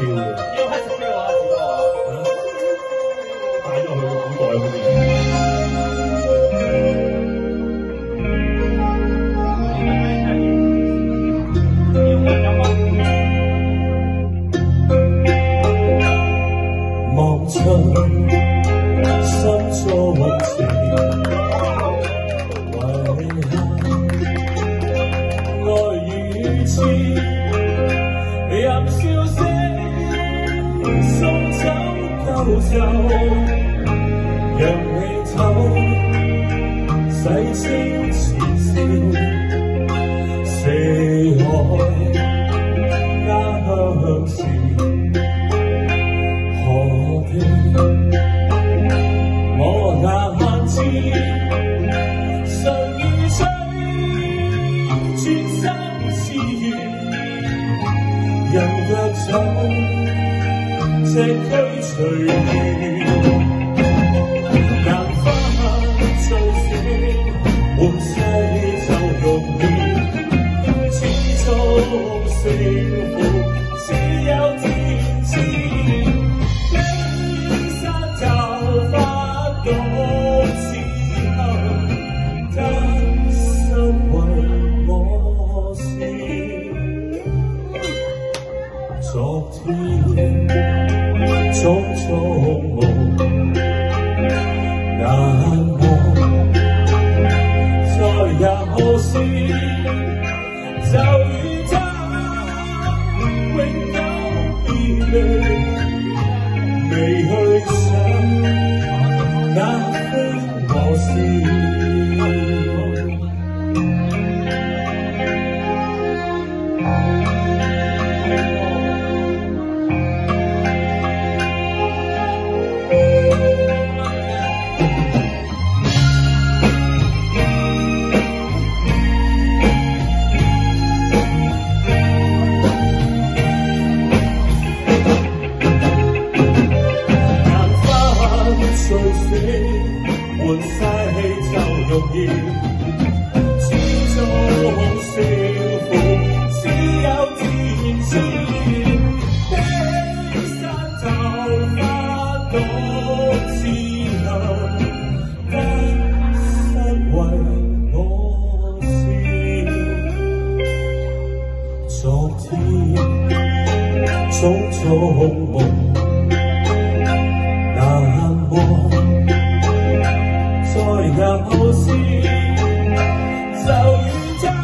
飄嘅。 已經開始飄啦，子哥。 帶咗去個古代嗰邊。望出心中情，遺下愛與痴，任笑聲送走舊愁，讓你走，洗清前笑，四海家鄉事。我眼知常如水，轉身是緣，人若走，隻軀隨緣。難花再醒，換世就容易，始終勝負只有天知。昨天種種夢難忘，再有時就與他永久別離，未去想那非我是。睡醒，換晒氣就容易，始終勝負只有天知。冰山頭髮獨自行，得失為我笑。昨天種種夢。有時就與他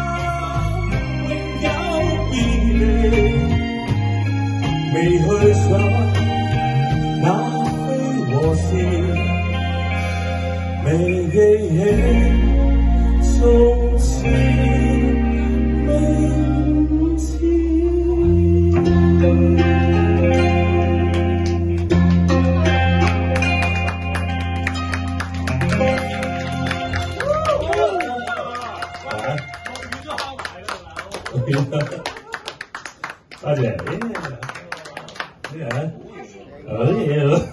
永久別離，未去想那非和事，未記起從前明知。多謝，啲人好嘢咯，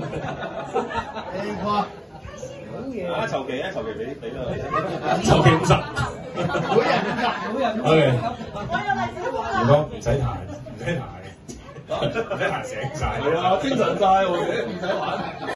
好嘢啊！籌期啊，籌期俾啦， 籌期50， 每人每人。 OK，如果唔使彈，唔使彈，唔使彈醒晒， 係啊，精神晒喎，唔使玩。